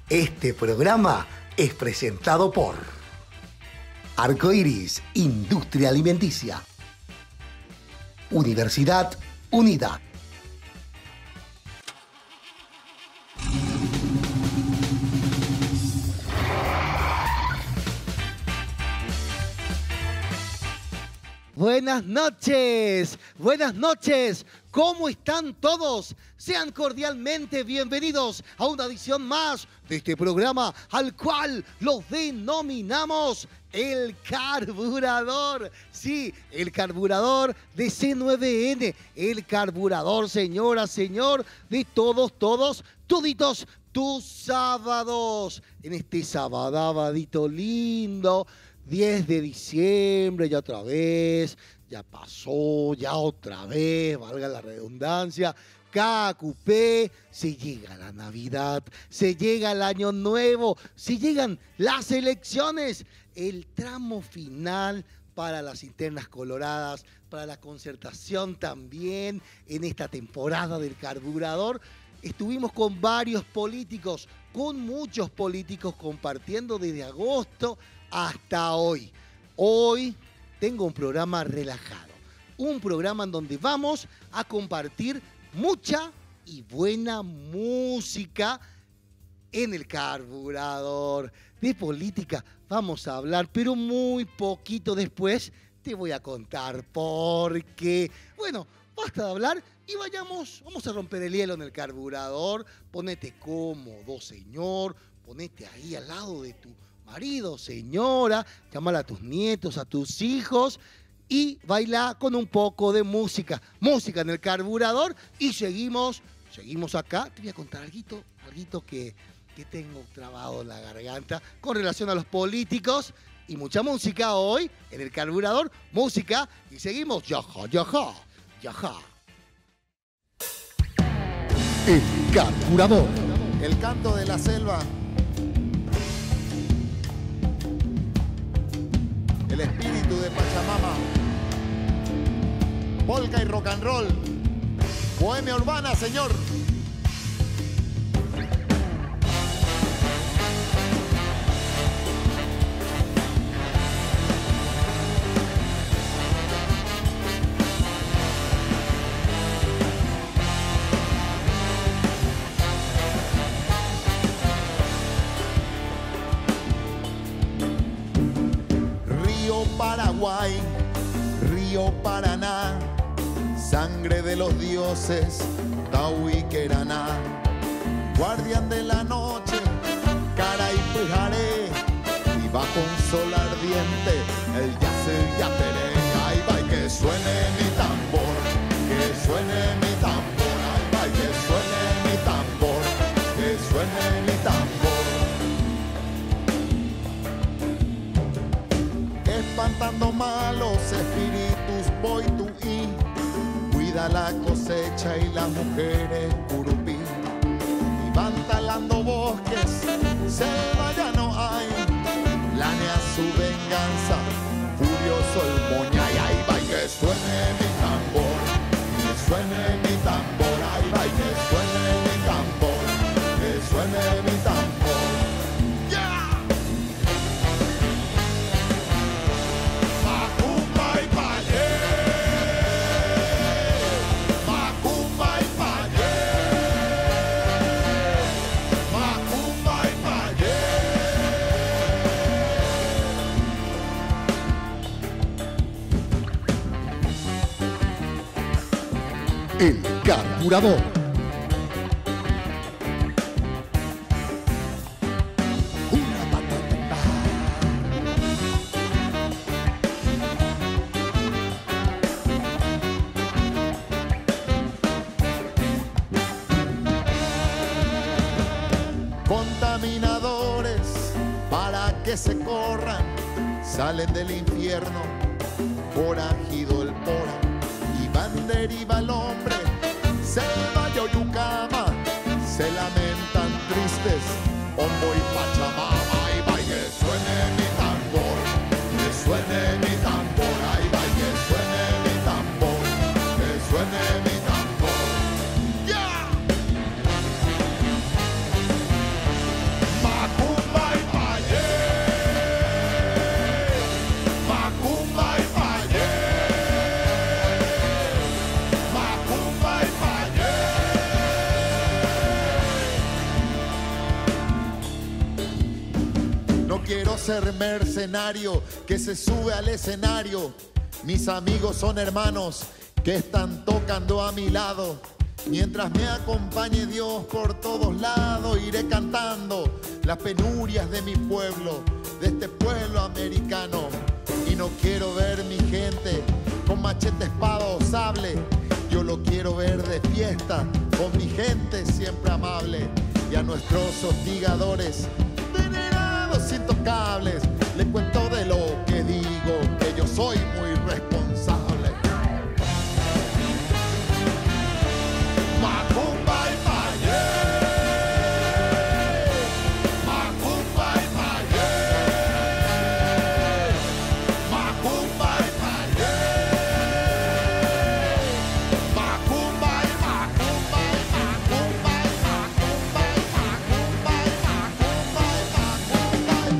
Este programa es presentado por Arcoiris, Industria Alimenticia, Universidad Unida. Buenas noches, ¿cómo están todos? Sean cordialmente bienvenidos a una edición más de este programa al cual lo denominamos El Carburador. Sí, el carburador de C9N, el carburador, señora, señor, de toditos tus sábados. En este sabadito lindo, 10 de diciembre, ya otra vez, ya pasó, ya otra vez, valga la redundancia. KQP, se llega la Navidad, se llega el Año Nuevo, se llegan las elecciones, el tramo final para las internas coloradas, para la concertación también en esta temporada del carburador. Estuvimos con varios políticos, con muchos políticos compartiendo desde agosto hasta hoy. Hoy tengo un programa relajado, un programa en donde vamos a compartir mucha y buena música en el carburador. De política vamos a hablar, pero muy poquito después te voy a contar por qué. Bueno, basta de hablar y vamos a romper el hielo en el carburador. Ponete cómodo, señor, ponete ahí al lado de tu marido, señora, llámala a tus nietos, a tus hijos y baila con un poco de música. Música en el carburador y seguimos acá. Te voy a contar algo que tengo trabado en la garganta con relación a los políticos y mucha música hoy en el carburador. Música y seguimos. Yaja. El carburador. El canto de la selva. El espíritu de Pachamama, polka y rock and roll, bohemia urbana, señor. Paraguay, río Paraná, sangre de los dioses, Tauhqueraná, guardián de la noche, Caraypujaré, y bajo un sol ardiente, el yaceré, ahí va y que suene mi tambor, que suene mi tambor, ahí va y que suene mi tambor, que suene mi tambor. Espantando malos espíritus voy tú y cuida la cosecha y las mujeres curupí. Y van talando bosques, selva ya no hay, planea su venganza, furioso el moñay. Ahí va y que suene mi tambor, que suene mi tambor, ahí va y que suene mi tambor, que suene mi tambor. El carburador. Contaminadores para que se corran, salen del infierno, forajido el pora. Deriva el hombre, selva y Oyucama, se lamentan tristes, Ombo y Pachamama. Ahí va y que suene mi tambor, que suene mi tambor, ahí va y que suene mi tambor, que suene mi tambor. ¡Ya! quiero ser mercenario que se sube al escenario. Mis amigos son hermanos que están tocando a mi lado. Mientras me acompañe Dios por todos lados, iré cantando las penurias de mi pueblo, de este pueblo americano. Y no quiero ver mi gente con machete, espada o sable. Yo lo quiero ver de fiesta, con mi gente siempre amable. Y a nuestros hostigadores, venerados intocables, les cuento de lo que digo, que yo soy muy responsable. Macumba y Mayé, Macumba y Mayé, Macumba y Mayé, Macumba y Macumba y Macumba y Macumba y Macumba y Macumba y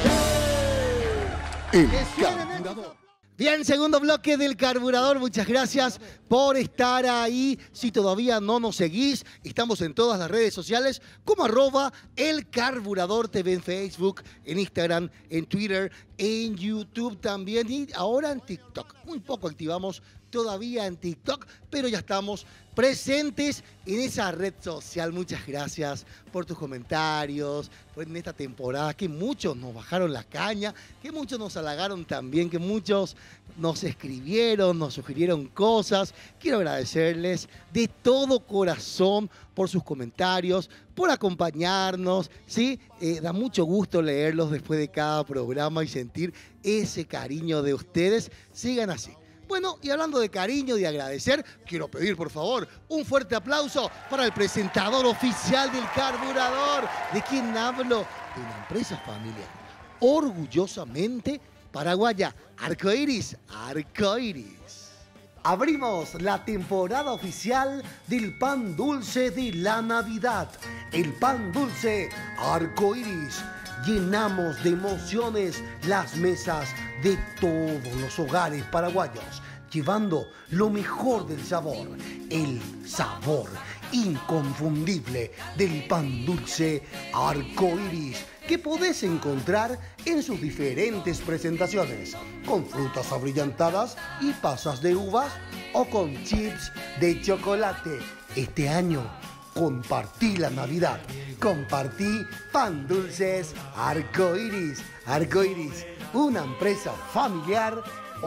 Macumba y El Que suenen carburador. Bien, segundo bloque del carburador. Muchas gracias por estar ahí. Si todavía no nos seguís, estamos en todas las redes sociales como @elcarburadortv en Facebook, en Instagram, en Twitter, en YouTube también y ahora en TikTok. Muy poco activamos todavía en TikTok, pero ya estamos presentes en esa red social. Muchas gracias por tus comentarios, por en esta temporada, que muchos nos bajaron la caña, que muchos nos halagaron también, que muchos nos escribieron, nos sugirieron cosas. Quiero agradecerles de todo corazón por sus comentarios, por acompañarnos, ¿sí? Da mucho gusto leerlos después de cada programa y sentir ese cariño de ustedes. Sigan así. Bueno, y hablando de cariño y de agradecer, quiero pedir, por favor, un fuerte aplauso para el presentador oficial del carburador. ¿De quién hablo? De una empresa familiar, orgullosamente paraguaya. Arcoiris, Arcoiris. Abrimos la temporada oficial del pan dulce de la Navidad. El pan dulce Arcoiris. Llenamos de emociones las mesas de todos los hogares paraguayos, llevando lo mejor del sabor, el sabor inconfundible del pan dulce Arcoiris, que podés encontrar en sus diferentes presentaciones, con frutas abrillantadas y pasas de uvas o con chips de chocolate. Este año compartí la Navidad, compartí pan dulces Arcoiris. Arcoiris, una empresa familiar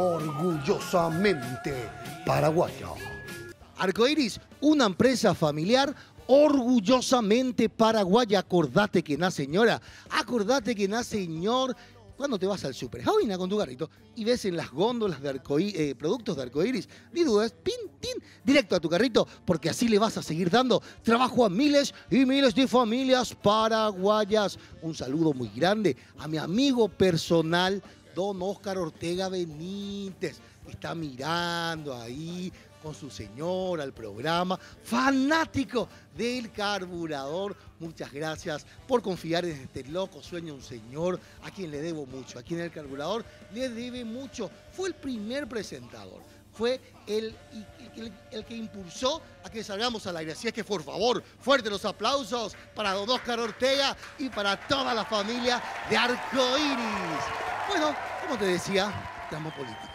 orgullosamente paraguaya. Arcoiris, una empresa familiar orgullosamente paraguaya. Acordate que na señora, acordate que na señor. Cuando te vas al súper, jaulina con tu carrito y ves en las góndolas de productos de Arcoiris, ni dudas, pin, tin, directo a tu carrito, porque así le vas a seguir dando trabajo a miles y miles de familias paraguayas. Un saludo muy grande a mi amigo personal, don Óscar Ortega Benítez, que está mirando ahí con su señora al programa, fanático del carburador. Muchas gracias por confiar en este loco sueño, un señor a quien le debo mucho, a quien el carburador le debe mucho. Fue el primer presentador, fue el que impulsó a que salgamos al aire. Así es que, por favor, fuertes los aplausos para don Óscar Ortega y para toda la familia de Arcoiris. Bueno, como te decía, tramo político.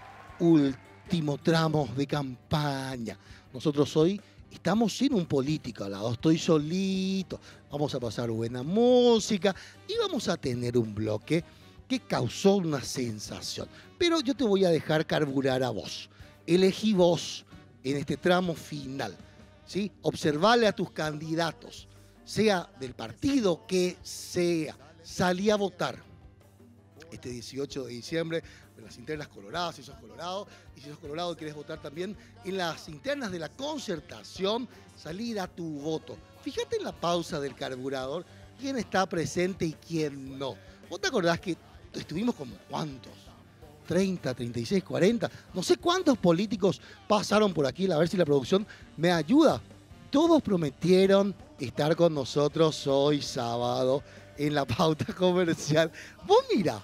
Último tramo de campaña. Nosotros hoy estamos sin un político al lado, estoy solito. Vamos a pasar buena música y vamos a tener un bloque que causó una sensación. Pero yo te voy a dejar carburar a vos. Elegí vos en este tramo final, ¿sí? Observale a tus candidatos, sea del partido que sea. Salí a votar este 18 de diciembre en las internas coloradas, si sos colorado, y si sos colorado y querés votar también en las internas de la Concertación, salí a tu voto. Fíjate en la pausa del carburador, quién está presente y quién no. ¿Vos te acordás que estuvimos con cuántos? 30, 36, 40, no sé cuántos políticos pasaron por aquí, a ver si la producción me ayuda. Todos prometieron estar con nosotros hoy sábado en la pauta comercial. Vos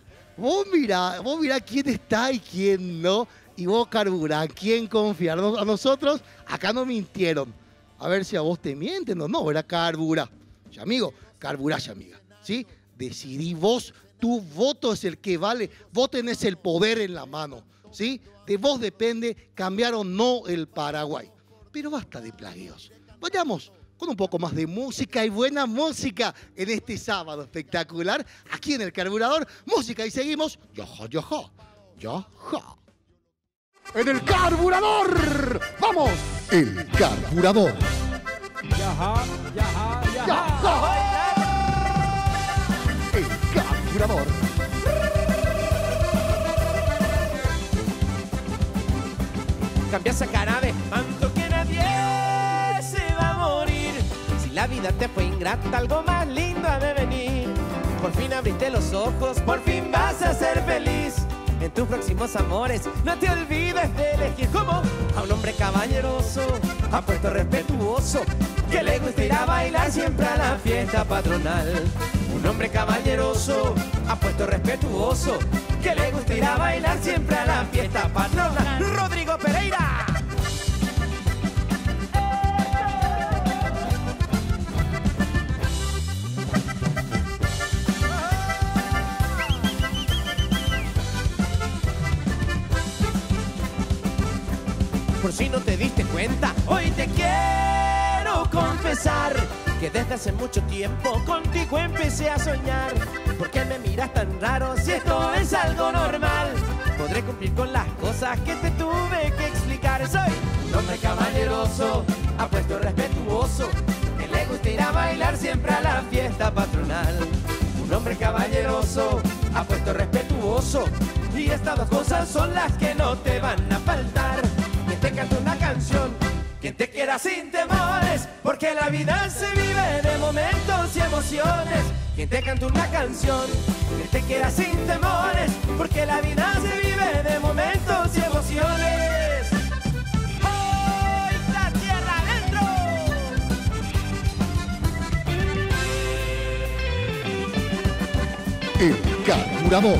mirá quién está y quién no, y vos carburá, quién confiar. A nosotros acá no mintieron. A ver si a vos te mienten o no, ¿verdad? Carburá. Ya amigo, carburá, ya amiga. ¿Sí? decidí vos, tu voto es el que vale, vos tenés el poder en la mano, ¿sí? De vos depende cambiar o no el Paraguay. Pero basta de plagueos. Vayamos con un poco más de música y buena música en este sábado espectacular aquí en El Carburador. Música y seguimos. Yaja, yaja, yaja. En El Carburador. ¡Vamos! El Carburador. Yaja, yaja, yaja. ¡Yaja! El Carburador. Cambia esa cara de espanto que nadie se va a morir. Si la vida te fue ingrata, algo más lindo ha de venir. Por fin abriste los ojos, por fin vas a ser feliz. En tus próximos amores no te olvides de elegir como a un hombre caballeroso, apuesto respetuoso, que le gusta ir a bailar siempre a la fiesta patronal. Un hombre caballeroso, apuesto respetuoso, que le gusta ir a bailar siempre a la fiesta patronal. Rodrigo Pereira. Por si no te diste cuenta, hoy te quiero confesar que desde hace mucho tiempo contigo empecé a soñar. ¿Por qué me miras tan raro si esto es algo normal? Podré cumplir con las cosas que te tuve que explicar. Soy un hombre caballeroso, apuesto respetuoso, que le gusta ir a bailar siempre a la fiesta patronal. Un hombre caballeroso, apuesto respetuoso, y estas dos cosas son las que no te van a faltar. Quien te canta una canción, quien te quiera sin temores, porque la vida se vive de momentos y emociones. Quien te canta una canción, quien te quiera sin temores, porque la vida se vive de momentos y emociones. ¡Hoy la tierra adentro! El Carburador.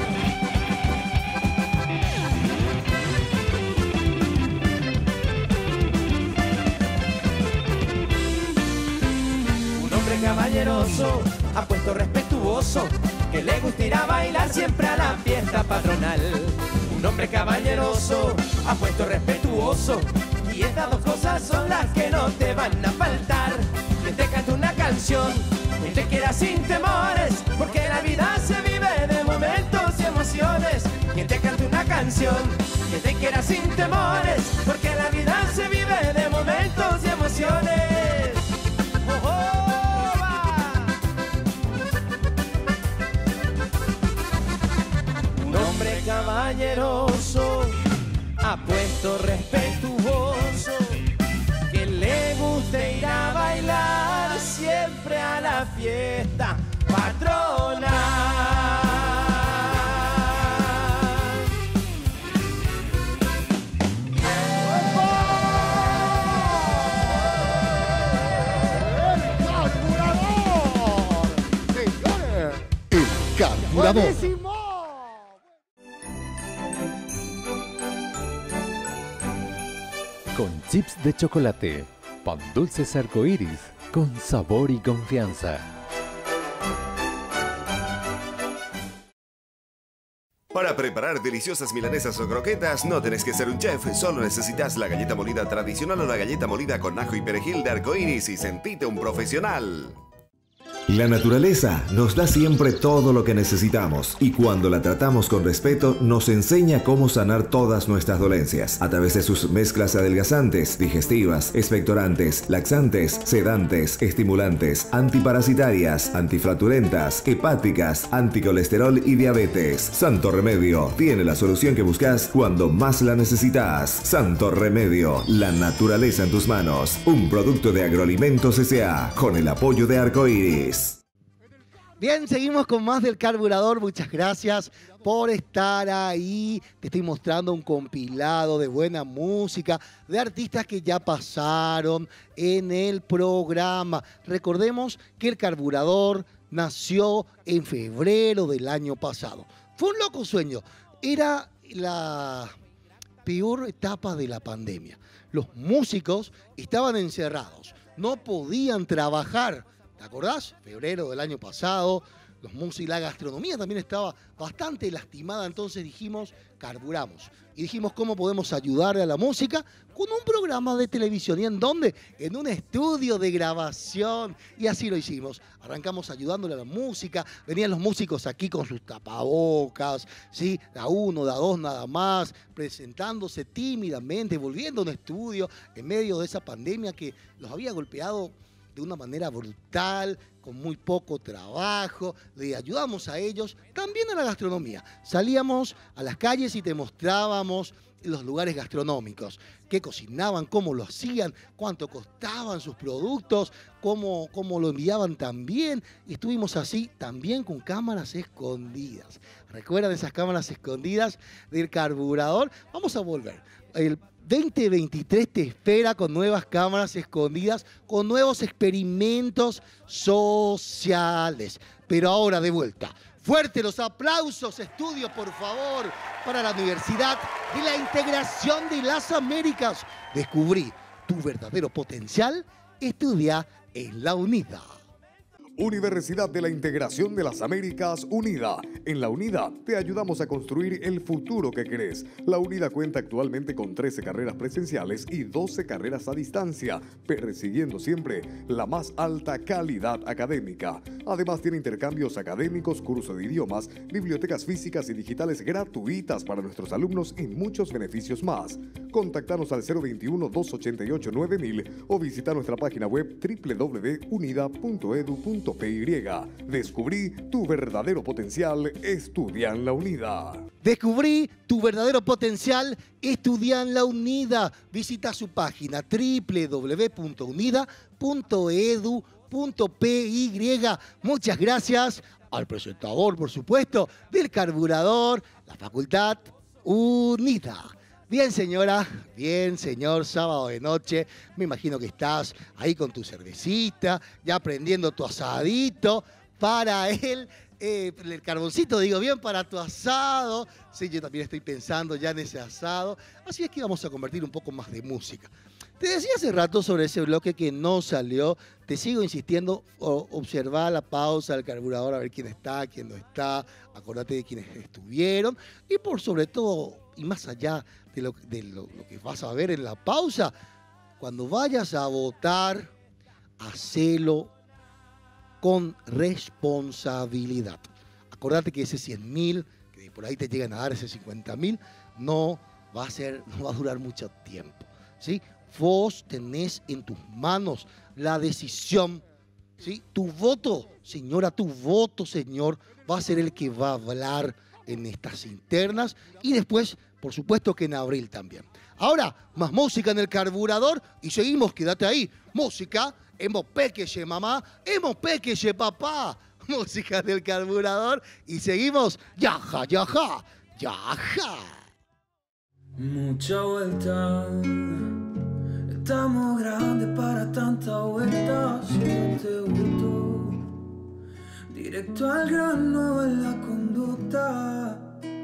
Caballeroso, apuesto respetuoso, que le gusta ir a bailar siempre a la fiesta patronal. Un hombre caballeroso, apuesto respetuoso, y estas dos cosas son las que no te van a faltar. Que te cante una canción, que te quiera sin temores, porque la vida se vive de momentos y emociones. Que te cante una canción, que te quiera sin temores, porque la vida se vive de momentos y emociones. ¡Oh, oh! Caballeroso, apuesto respetuoso, que le guste ir a bailar siempre a la fiesta patronal. El Carburador. ¡Buenísimo! Con chips de chocolate, pan dulces arcoíris, con sabor y confianza. Para preparar deliciosas milanesas o croquetas no tenés que ser un chef, solo necesitas la galleta molida tradicional o la galleta molida con ajo y perejil de arcoíris y sentite un profesional. La naturaleza nos da siempre todo lo que necesitamos y cuando la tratamos con respeto nos enseña cómo sanar todas nuestras dolencias a través de sus mezclas adelgazantes, digestivas, expectorantes, laxantes, sedantes, estimulantes, antiparasitarias, antiflatulentas, hepáticas, anticolesterol y diabetes. Santo Remedio tiene la solución que buscas cuando más la necesitas. Santo Remedio, la naturaleza en tus manos. Un producto de Agroalimentos S.A. con el apoyo de Arcoíris. Bien, seguimos con más del Carburador. Muchas gracias por estar ahí. Te estoy mostrando un compilado de buena música, de artistas que ya pasaron en el programa. Recordemos que el Carburador nació en febrero del año pasado. Fue un loco sueño. Era la peor etapa de la pandemia. Los músicos estaban encerrados, no podían trabajar. ¿Te acordás? Febrero del año pasado, los músicos, la gastronomía también estaba bastante lastimada, entonces dijimos, carburamos. Y dijimos, ¿cómo podemos ayudar a la música? Con un programa de televisión. ¿Y en dónde? En un estudio de grabación. Y así lo hicimos. Arrancamos ayudándole a la música. Venían los músicos aquí con sus tapabocas, ¿sí? Da uno, da dos nada más, presentándose tímidamente, volviendo a un estudio en medio de esa pandemia que los había golpeado de una manera brutal, con muy poco trabajo. Le ayudamos a ellos, también a la gastronomía. Salíamos a las calles y te mostrábamos los lugares gastronómicos, qué cocinaban, cómo lo hacían, cuánto costaban sus productos, cómo lo enviaban también. Y estuvimos así también con cámaras escondidas. ¿Recuerdan esas cámaras escondidas del carburador? Vamos a volver. El 2023 te espera con nuevas cámaras escondidas, con nuevos experimentos sociales. Pero ahora de vuelta. Fuerte los aplausos, estudio, por favor, para la Universidad de la Integración de las Américas. Descubrí tu verdadero potencial, estudia en la UNIDA. Universidad de la Integración de las Américas, UNIDA. En la UNIDA te ayudamos a construir el futuro que querés. La UNIDA cuenta actualmente con 13 carreras presenciales y 12 carreras a distancia, persiguiendo siempre la más alta calidad académica. Además tiene intercambios académicos, cursos de idiomas, bibliotecas físicas y digitales gratuitas para nuestros alumnos y muchos beneficios más. Contactanos al 021-288-9000 o visita nuestra página web www.unida.edu.py. Descubrí tu verdadero potencial, estudia en la UNIDA. Descubrí tu verdadero potencial, estudia en la UNIDA. Visita su página www.unida.edu.py. Muchas gracias al presentador, por supuesto, del carburador, la Facultad UNIDA. Bien, señora, bien, señor, sábado de noche, me imagino que estás ahí con tu cervecita, ya prendiendo tu asadito para el carboncito, digo bien, para tu asado. Sí, yo también estoy pensando ya en ese asado, así es que vamos a convertir un poco más de música. Te decía hace rato sobre ese bloque que no salió, te sigo insistiendo, observar la pausa del carburador, a ver quién está, quién no está, acordate de quienes estuvieron y por sobre todo, y más allá de lo que vas a ver en la pausa, cuando vayas a votar, hacelo con responsabilidad. Acordate que ese 100.000, que por ahí te llegan a dar ese 50.000, no va a durar mucho tiempo, ¿sí? Vos tenés en tus manos la decisión, ¿sí? Tu voto, señora, tu voto, señor, va a ser el que va a hablar en estas internas y después, por supuesto que en abril también. Ahora, más música en el carburador y seguimos, quédate ahí. Música, hemos pequeñe mamá, hemos pequeñe papá. Música del carburador y seguimos, yaja, yaja, yaja. Mucha vuelta, estamos grandes para tanta vuelta. Si no te gustó, directo al grano en la conducta.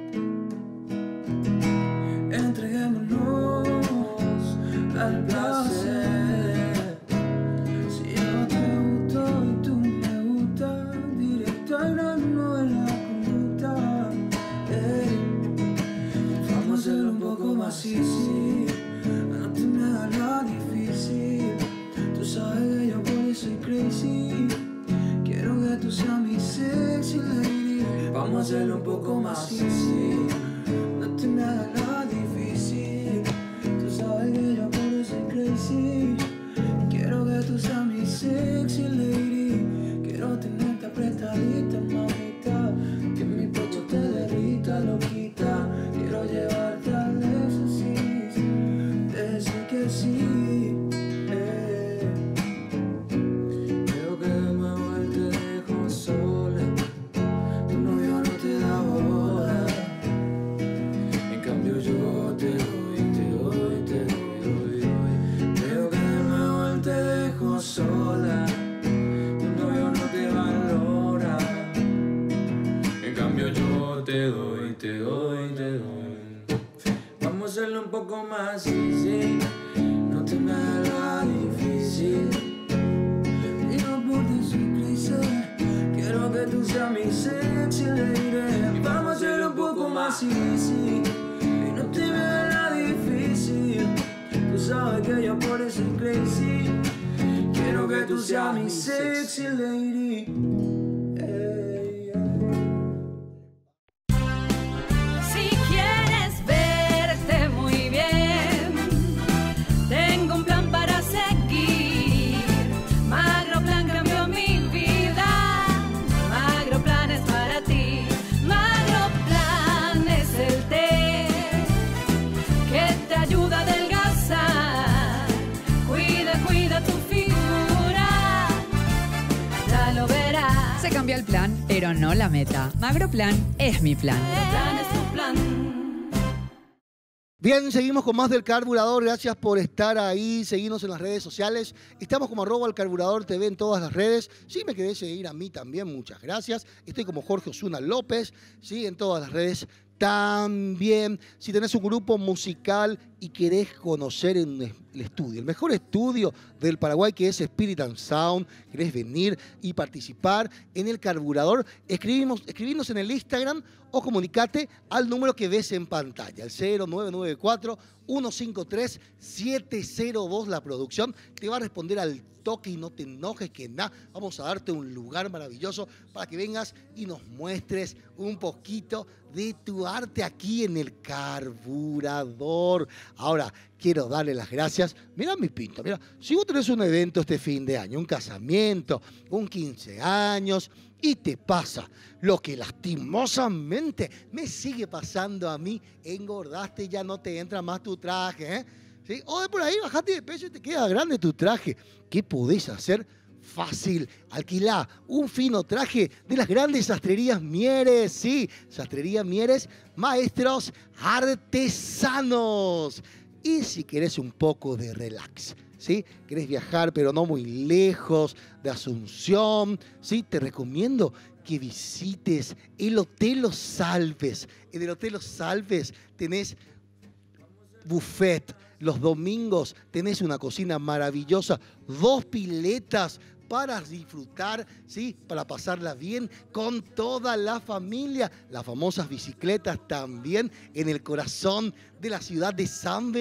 Entreguémonos al placer. Si yo te gusto y tú me gustas, directo al grano en la conducta. Vamos a hacerlo un poco más easy, no te me hagas la difícil. Tú sabes que yo por eso soy crazy. Quiero que tú seas mi sexy lady. Vamos a hacerlo un poco más easy, no te me hagas la difícil. Tú sabes que yo por eso soy crazy. Quiero que tú seas mi sexy lady. Quiero tenerte apretadita, mamita, que mi pecho te derrita, loquita. Quiero llevarte al éxtasis, decir que sí. Creo que me voy, te dejo sola. Tu novio no te da bola. En cambio yo te doy, te doy, te doy, doy, doy. Creo que me voy, te dejo sola. Tu novio no te valora. En cambio yo te doy, te doy, te doy. Vamos a hacerlo un poco más easy, no te me hagas difícil. Y no por ti soy crazy. Quiero que tú seas mi sexy lady. Vamos a hacerlo un poco más easy y no te me haga difícil. Tú sabes que yo por eso soy crazy. Quiero que tú seas mi sexy lady. Si quieres verte muy bien, tengo un plan para seguir. Magroplan cambió mi vida. Magroplan es para ti. Magroplan es el té que te ayuda a adelgazar. Cuida tu figura, ya lo verás. Se cambia el plan, pero no la meta. Magroplan es mi plan. Magroplan es tu plan. Bien, seguimos con más del Carburador. Gracias por estar ahí. Seguimos en las redes sociales. Estamos como @elcarburador.tv en todas las redes. Si me querés seguir a mí también, muchas gracias. Estoy como Jorge Osuna López, ¿sí? En todas las redes también. Si tenés un grupo musical y querés conocer el estudio, el mejor estudio del Paraguay, que es Spirit and Sound, querés venir y participar en el Carburador, escribimos en el Instagram o comunicate al número que ves en pantalla, el 0994-153-702. La producción te va a responder al toque y no te enojes que nada. Vamos a darte un lugar maravilloso para que vengas y nos muestres un poquito de tu arte aquí en el Carburador. Ahora, quiero darle las gracias. Mira mi pinta, mira. Si vos tenés un evento este fin de año, un casamiento, un 15 años, y te pasa lo que lastimosamente me sigue pasando a mí, engordaste y ya no te entra más tu traje, ¿eh? ¿Sí? O de por ahí bajaste de peso y te queda grande tu traje. ¿Qué podés hacer? Fácil, alquilá un fino traje de las grandes sastrerías Mieres. Sí, Sastrería Mieres, maestros artesanos. Y si querés un poco de relax, ¿sí? Querés viajar pero no muy lejos de Asunción, ¿sí? Te recomiendo que visites el Hotel Los Alpes. En el Hotel Los Alpes tenés buffet. Los domingos tenés una cocina maravillosa, 2 piletas para disfrutar, ¿sí? Para pasarla bien con toda la familia. Las famosas bicicletas también en el corazón de la ciudad de San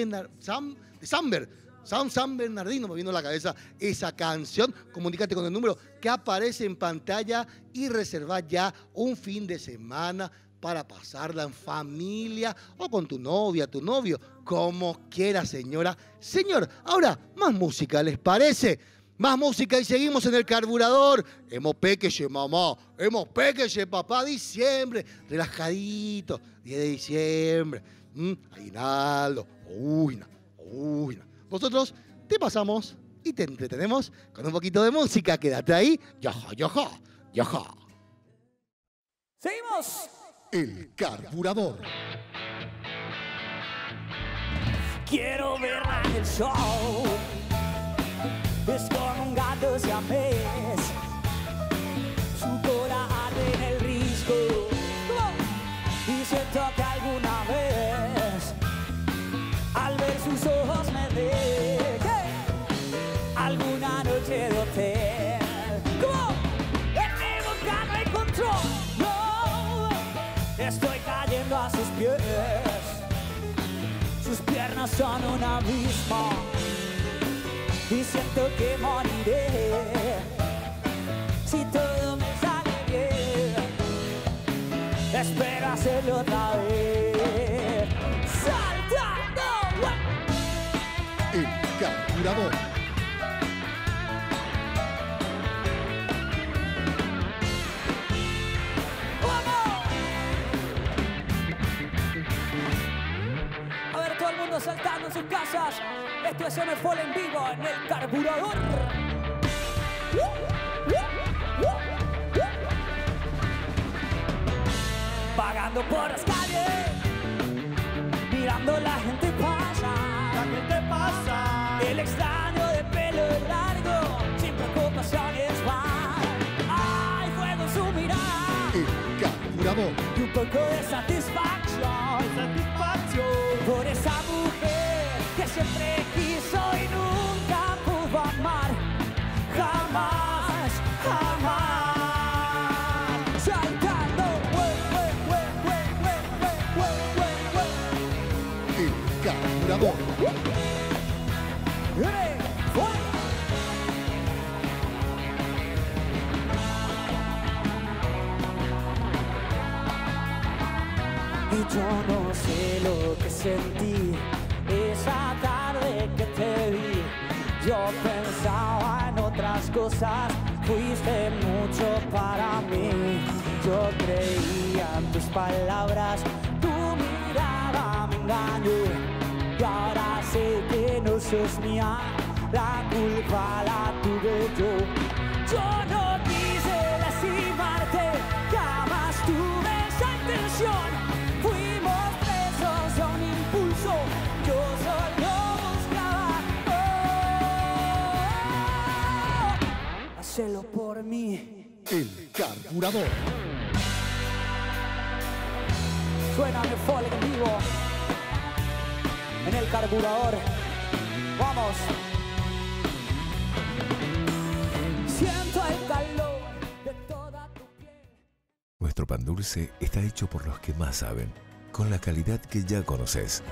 Bernardino. Me vino a la cabeza esa canción. Comunícate con el número que aparece en pantalla y reserva ya un fin de semana para pasarla en familia o con tu novia, tu novio, como quiera, señora. Señor, ahora, más música, ¿les parece? Más música y seguimos en el Carburador. Hemos pequeñe, mamá. Hemos pequeñe, papá. Diciembre. Relajadito. 10 de diciembre. Aguinaldo. Uy, no. Nosotros te pasamos y te entretenemos con un poquito de música. Quédate ahí. Yaja. Seguimos. El Carburador. Quiero verla en el show. Es como un gato siamés. Su cola arde en el risco. Y siento que alguna vez, al ver sus ojos, me deje alguna noche de hotel. En mi boca no hay control. Estoy cayendo a sus pies. Sus piernas son un abismo y siento que moriré si todo me sale bien. Espero hacerlo otra vez. Saltando. El Carburador. Saltando en sus casas, esto es MFOL en vivo en el Carburador. Vagando por las calles, mirando la gente pasa. El extraño de pelo largo, sin preocupaciones va. Hay fuego en su mirada. El Carburador. Y un poco de satisfacción. Por esa mujer que siempre quiso y nunca pudo amar. Jamás. carburador. Y yo no sé lo que sentí esa tarde que te vi. Yo pensaba en otras cosas, fuiste mucho para mí. Yo creía en tus palabras, tu mirada me engañó. Y ahora sé que no sos mía, la culpa la tuve yo. Yo no quise lastimarte, jamás tuve esa intención. Fuimos presos a un impulso, yo solo buscaba hacerlo por mí. El carburador. Suena mi folk en vivo en el carburador. Vamos. Siento el calor de toda tu piel. Nuestro pan dulce está hecho por los que más saben, con la calidad que ya conoces.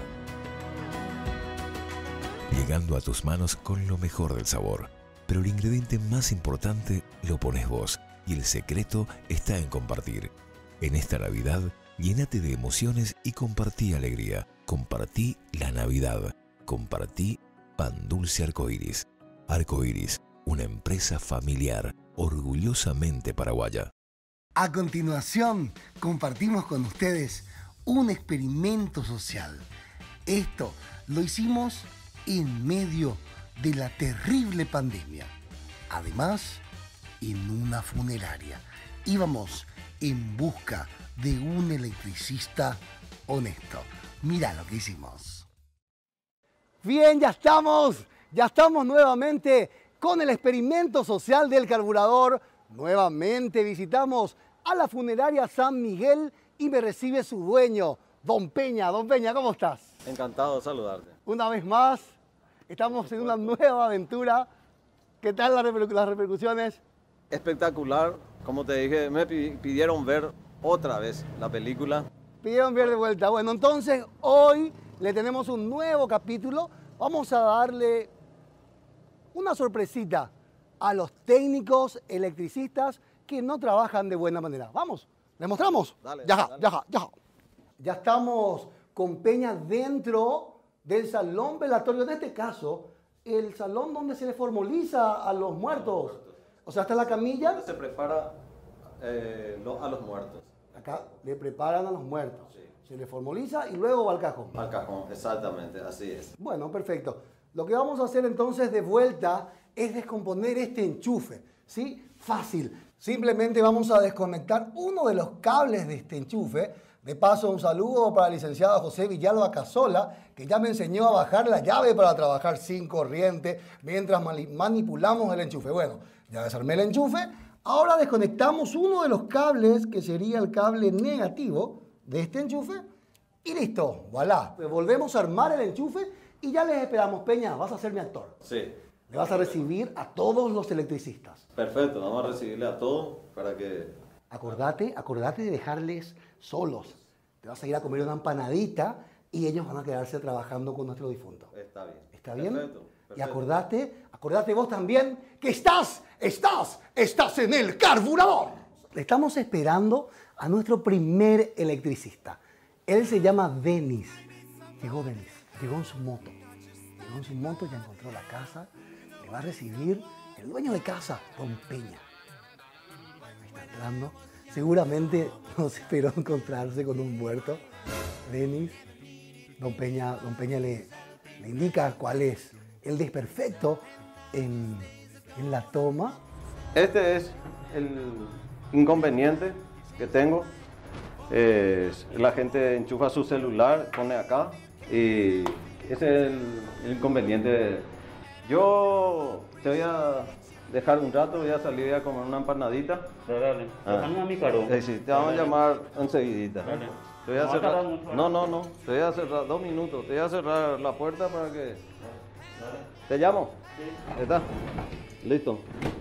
Llegando a tus manos con lo mejor del sabor. Pero el ingrediente más importante lo pones vos, y el secreto está en compartir. En esta Navidad, llénate de emociones y compartí alegría. Compartí la Navidad. Compartí Pan Dulce Arcoíris. Arcoíris, una empresa familiar, orgullosamente paraguaya. A continuación, compartimos con ustedes un experimento social. Esto lo hicimos en medio de la terrible pandemia. Además, en una funeraria. Íbamos en busca de un electricista honesto. Mira lo que hicimos. Bien, ya estamos nuevamente con el experimento social del carburador. Nuevamente visitamos a la funeraria San Miguel y me recibe su dueño, Don Peña. Don Peña, ¿cómo estás? Encantado de saludarte. Una vez más, estamos en una nueva aventura. ¿Qué tal las repercusiones? Espectacular. Como te dije, me pidieron ver otra vez la película. Pidieron ver de vuelta. Bueno, entonces hoy le tenemos un nuevo capítulo. Vamos a darle una sorpresita a los técnicos electricistas que no trabajan de buena manera. Vamos, ¿les mostramos? Dale, ya. dale. Ya estamos con Peña dentro del salón velatorio. En este caso, el salón donde se le formaliza a los muertos. O sea, está la camilla. Donde se prepara a los muertos. Acá le preparan a los muertos. Sí. Se le formaliza y luego va al cajón. Al cajón, exactamente, así es. Bueno, perfecto. Lo que vamos a hacer entonces de vuelta es descomponer este enchufe, ¿sí? Fácil. Simplemente vamos a desconectar uno de los cables de este enchufe. De paso, un saludo para el licenciado José Villalba Casola, que ya me enseñó a bajar la llave para trabajar sin corriente mientras manipulamos el enchufe. Bueno, ya desarmé el enchufe. Ahora desconectamos uno de los cables, que sería el cable negativo de este enchufe. Y listo, voilà. Volvemos a armar el enchufe y ya les esperamos. Peña, vas a ser mi actor. Sí. Le vas a recibir a todos los electricistas. Perfecto, vamos a recibirle a todos para que... Acordate de dejarles solos. Te vas a ir a comer una empanadita y ellos van a quedarse trabajando con nuestro difunto. Está bien. ¿Está bien? Perfecto. Y acordate vos también que estás en el carburador. Estamos esperando a nuestro primer electricista. Él se llama Denis. Llegó en su moto. Ya encontró la casa. Le va a recibir el dueño de casa, Don Peña. Ahí está entrando. Seguramente no se esperó encontrarse con un muerto. Denis. Don Peña le indica cuál es el desperfecto en la toma. Este es el inconveniente que tengo. La gente enchufa su celular, pone acá y ese es el inconveniente. Yo te voy a dejar un rato, voy a salir a comer una empanadita. Dale. Déjame a mi caro. Sí, te vamos a llamar enseguidita. Dale. Te voy a cerrar. mucho, No. Te voy a cerrar 2 minutos. Te voy a cerrar la puerta para que. ¿Te llamo? Sí. ¿Está? Listo.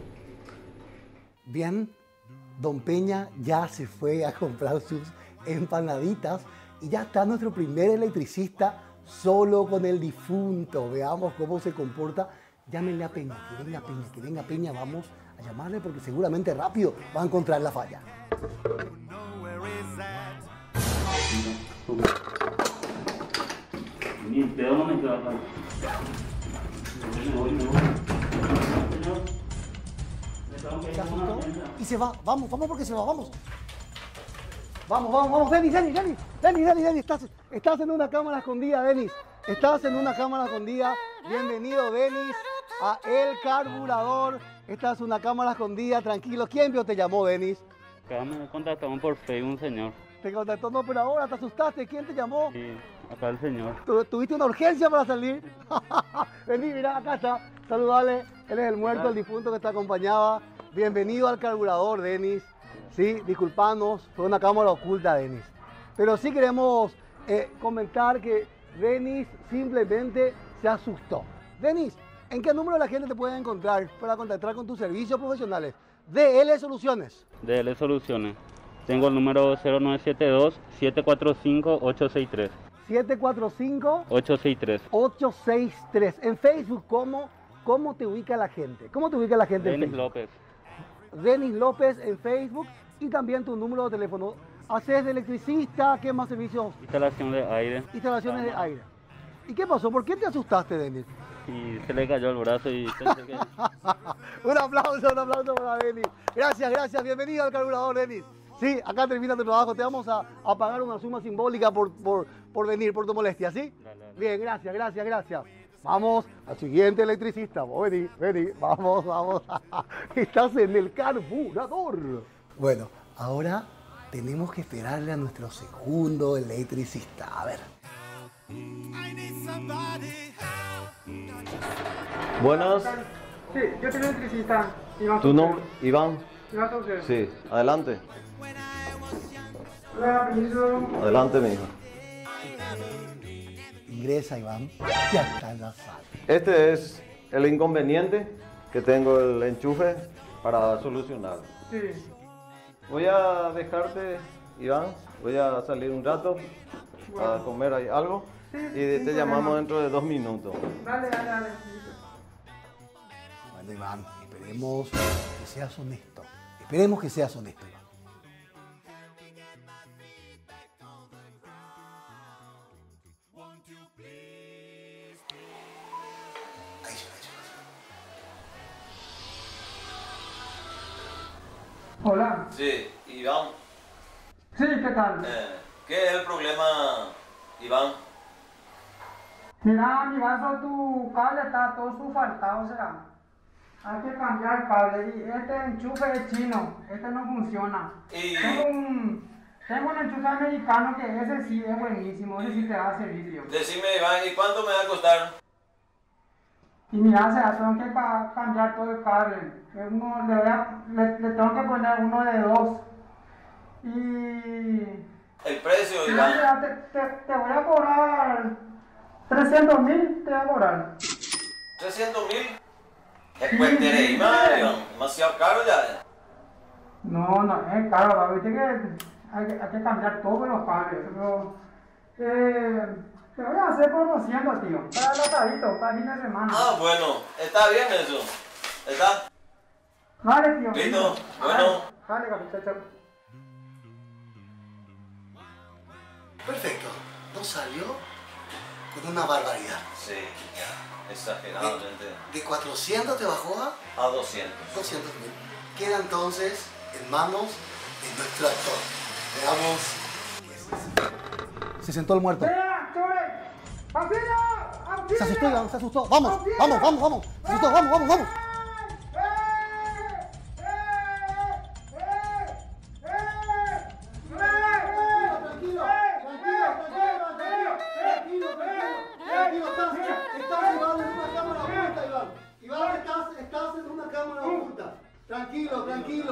Bien, Don Peña ya se fue a comprar sus empanaditas y ya está nuestro primer electricista solo con el difunto. Veamos cómo se comporta. Llámenle a Peña, que venga Peña, que venga Peña. Vamos a llamarle porque seguramente rápido va a encontrar la falla. Ni pedo no me queda acá. Se asustó y se va. Vamos, vamos porque se va, vamos. Vamos, Denis, estás en una cámara escondida, Denis. Estás en una cámara escondida. Bienvenido, Denis, a El Carburador. Estás en una cámara escondida, tranquilo. ¿Quién te llamó, Denis? Acá me contactaron por Facebook un señor. Te contactó, no, pero ahora te asustaste. ¿Quién te llamó? Sí, acá el señor. ¿Tuviste una urgencia para salir? Vení, mirá, acá está. Saludale. Él es el muerto, el difunto que te acompañaba. Bienvenido al Carburador, Denis. Sí, disculpanos, fue una cámara oculta, Denis. Pero sí queremos comentar que Denis simplemente se asustó. Denis, ¿en qué número la gente te puede encontrar para contactar con tus servicios profesionales? DL Soluciones. DL Soluciones. Tengo el número 0972-745-863. 745 863. En Facebook, ¿cómo te ubica la gente? ¿Cómo te ubica la gente en Denis Facebook? López. Denis López en Facebook y también tu número de teléfono. ¿Haces de electricista? ¿Qué más servicios? Instalación de aire. Instalaciones de aire. ¿Y qué pasó? ¿Por qué te asustaste, Denis? Y se le cayó el brazo y pensé que... Un aplauso para Denis. Gracias. Bienvenido al Carburador, Denis. Sí, acá termina tu trabajo. Te vamos a pagar una suma simbólica por venir, por tu molestia, ¿sí? Dale. Bien, gracias. Vamos al siguiente electricista. Vení, vamos. Estás en el Carburador. Bueno, ahora tenemos que esperarle a nuestro segundo electricista. A ver. Buenas. Sí, yo soy electricista. Iván. ¿Tu nombre? Iván. Iván Saucedo. Sí, adelante. Hola, permiso. Adelante, mi hijo. Ingresa, Iván. Ya está en la sala. Este es el inconveniente que tengo el enchufe para solucionar. Sí. Voy a dejarte, Iván. Voy a salir un rato a comer ahí algo y te llamamos dentro de 2 minutos. Dale. Bueno, Iván, esperemos que seas honesto. Iván. Hola. Sí, Iván. Sí, ¿qué tal? ¿Qué es el problema, Iván? Mira, mi vaso, tu cable está todo sulfatado, será. Hay que cambiar el cable y este enchufe es chino, este no funciona. Tengo un enchufe americano que ese sí es buenísimo, ese sí te da servicio. Decime, Iván, ¿y cuánto me va a costar? Y mira, será, tengo que cambiar todo el cable. Le tengo que poner uno de 2. Y... El precio, mira, Iván. será, te voy a cobrar 300.000, te voy a cobrar. ¿300.000? Es cuentere, Iván, demasiado caro ya. No, es caro, viste que hay que cambiar todos los cables, pero te voy a hacer por 200, tío, para el asadito, para el fin de semana. Ah, bueno, está bien eso. ¿Está? Vale, tío. Listo, bueno. Vale, capitán, chao. Perfecto. No salió con una barbaridad. Sí, exageradamente. De 400 te bajó a 200. 200.000. Queda entonces en manos de nuestro actor. Veamos. Se sentó el muerto. Se asustó, Iván, se asustó. Vamos. Se asustó, vamos. Estás en una cámara oculta. Tranquilo.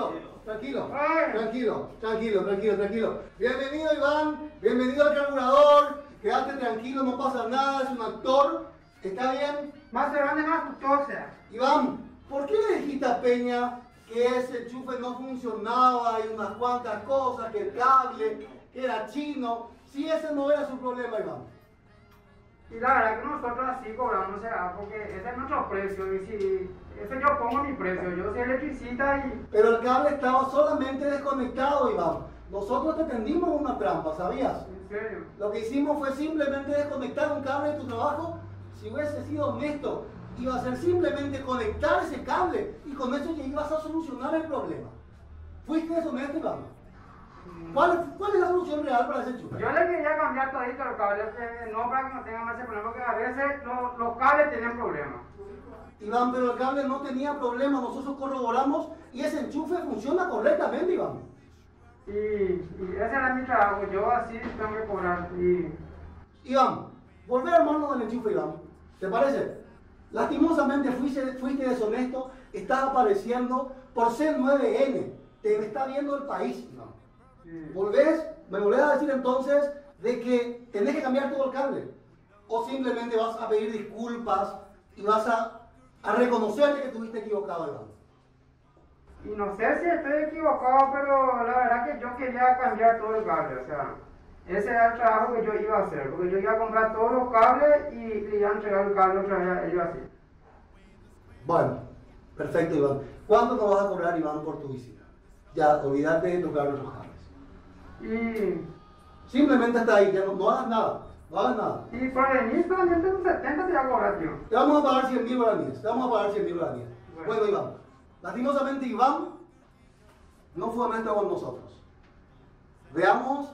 Bienvenido, Iván. Bienvenido al Carburador. Quédate tranquilo, no pasa nada. Es un actor. ¿Está bien? Más grande, más justosa. Iván, ¿por qué le dijiste a Peña que ese enchufe no funcionaba y unas cuantas cosas, que el cable, que era chino? Si ese no era su problema, Iván. Y la verdad que nosotros así cobramos, ¿será? Porque ese es nuestro precio. Y si ese yo pongo mi precio, yo soy electricista y... Pero el cable estaba solamente desconectado, Iván. Nosotros te tendimos una trampa, ¿sabías? ¿En serio? Lo que hicimos fue simplemente desconectar un cable de tu trabajo. Si hubiese sido honesto, iba a ser simplemente conectar ese cable y con eso ya ibas a solucionar el problema. ¿Fuiste deshonesto, Iván? ¿Cuál es la solución real para ese enchufe? Yo le quería cambiar todito los cables, no para que no tenga más ese problema, porque a veces los cables tienen problemas. Iván, pero el cable no tenía problema, nosotros corroboramos y ese enchufe funciona correctamente, Iván. Y ese era mi trabajo, yo así tengo que cobrar. Iván, volver a armarnos del enchufe, Iván. ¿Te parece? Lastimosamente fuiste deshonesto, estás apareciendo por ser 9N. Te está viendo el país, Iván. Me volvés a decir entonces de que tenés que cambiar todo el cable. O simplemente vas a pedir disculpas y vas a reconocer que estuviste equivocado, Iván. Y no sé si estoy equivocado, pero la verdad que yo quería cambiar todo el cable, o sea, ese era el trabajo que yo iba a hacer, porque yo iba a comprar todos los cables y le iba a entregar el cable otra vez a ellos así. Bueno, perfecto, Iván. ¿Cuánto nos vas a cobrar, Iván, por tu visita? Ya, olvídate de tocar los cables. Y... simplemente hasta ahí, ya no hagas nada. No hagas nada. Y por venir solamente un 70 te voy a cobrar, tío. Te vamos a pagar 100.000 guaraníes. Te vamos a pagar 100.000 guaraníes. Bueno, Iván. Lastimosamente, Iván no fue honesto con nosotros. Veamos.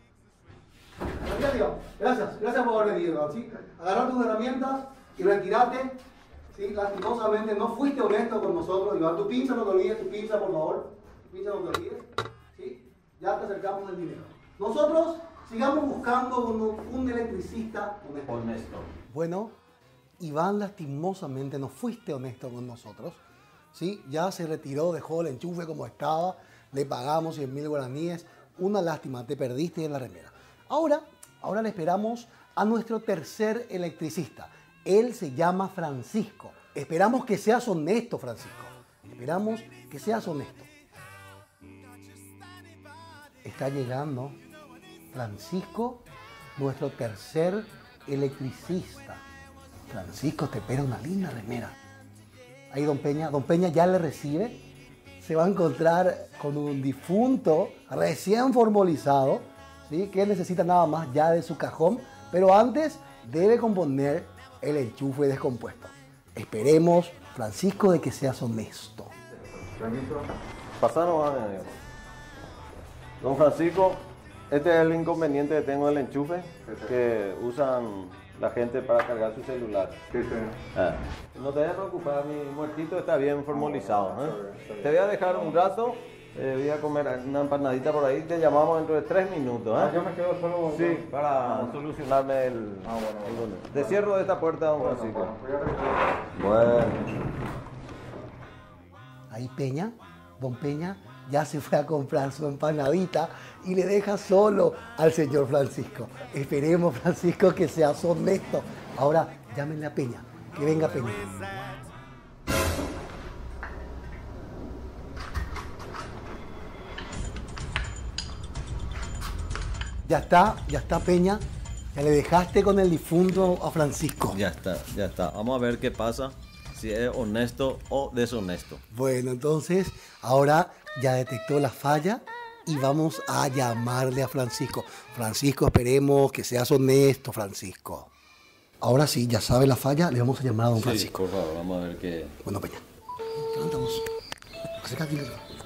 Gracias, Iván. Gracias por haber venido, Iván. ¿Sí? Agarrar tus herramientas y retirate. ¿Sí? Lastimosamente no fuiste honesto con nosotros, Iván. Tu pinza no te olvides, tu pinza, por favor. Tu pinza no te olvides. ¿Sí? Ya te acercamos el dinero. Nosotros sigamos buscando un electricista honesto. Bueno, Iván, lastimosamente no fuiste honesto con nosotros. ¿Sí? Ya se retiró, dejó el enchufe como estaba, le pagamos 100.000 guaraníes. Una lástima, te perdiste en la remera. Ahora le esperamos a nuestro tercer electricista. Él se llama Francisco. Esperamos que seas honesto, Francisco. Esperamos que seas honesto. Está llegando Francisco, nuestro tercer electricista. Francisco, te espera una linda remera. Ahí Don Peña ya le recibe. Se va a encontrar con un difunto recién formalizado, ¿sí? Que necesita nada más ya de su cajón, pero antes debe componer el enchufe descompuesto. Esperemos, Francisco, de que seas honesto. Pasaron, don Francisco, este es el inconveniente que tengo del enchufe, que usan la gente para cargar su celular. Sí, sí. No te debes preocupar, mi muertito está bien formalizado. Te voy a dejar un rato, voy a comer una empanadita por ahí, te llamamos dentro de 3 minutos. Yo me quedo solo. Sí, para solucionarme el... Te cierro esta puerta, don Francisco. Bueno. Ahí Peña, Don Peña, ya se fue a comprar su empanadita y le deja solo al señor Francisco. Esperemos, Francisco, que seas honesto. Ahora, llámenle a Peña, que venga Peña. Ya está Peña. Ya le dejaste con el difunto a Francisco. Ya está. Vamos a ver qué pasa, si es honesto o deshonesto. Bueno, entonces, ahora ya detectó la falla y vamos a llamarle a Francisco. Francisco, esperemos que seas honesto, Francisco. Ahora sí, ya sabe la falla, le vamos a llamar a don Francisco. Por favor, vamos a ver qué... Bueno, Peña, levantamos. Acércate.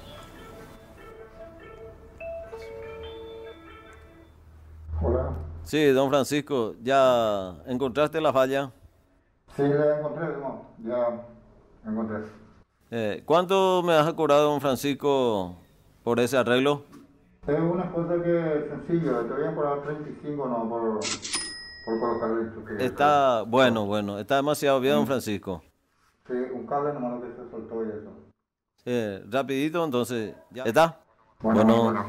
Hola. Sí, don Francisco, ¿ya encontraste la falla? Sí, la encontré, no, ya encontré. ¿Cuánto me has cobrado, don Francisco, por ese arreglo? Es una cosa que es sencilla, te voy a cobrar 35 no, por colocar el enchufe. Está bueno, está demasiado bien, don Francisco. Sí, un cable nomás lo que se soltó y eso. Rapidito, entonces, ¿ya está? Bueno.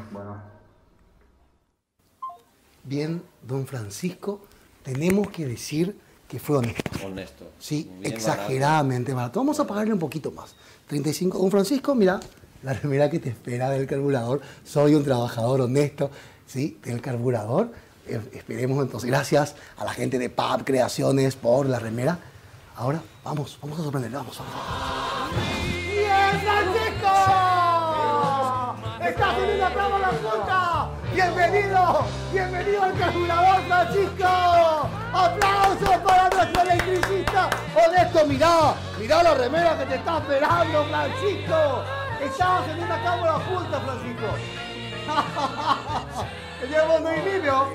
Bien, don Francisco, tenemos que decir que fue honesto. Honesto. Sí, exageradamente barato. Vamos a pagarle un poquito más. 35. Don Francisco, mira, la remera que te espera del carburador. Soy un trabajador honesto, ¿sí? Del carburador. Esperemos entonces. Gracias a la gente de PAP Creaciones por la remera. Ahora, vamos a sorprender. Vamos. ¡Bien, Francisco! ¡Estás en una prueba la punta! ¡Bienvenido al carburador, Francisco! ¡Aplausos para nuestro electricista honesto! Mirá la remera que te está esperando, Francisco. Estás en una cámara oculta, Francisco. ¿Te llevo muy limpio?